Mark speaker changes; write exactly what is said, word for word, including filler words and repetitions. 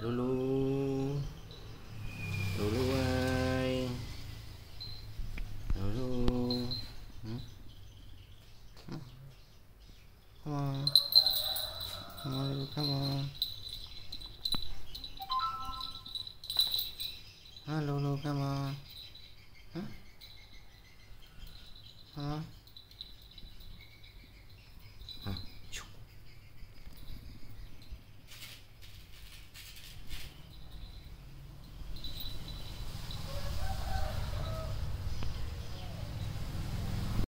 Speaker 1: Lulu, Lulu ơi, Lulu. Hmm? Hmm? Come on, come on, Lulu, come on. Huh, Lulu, come on. Huh? Come on.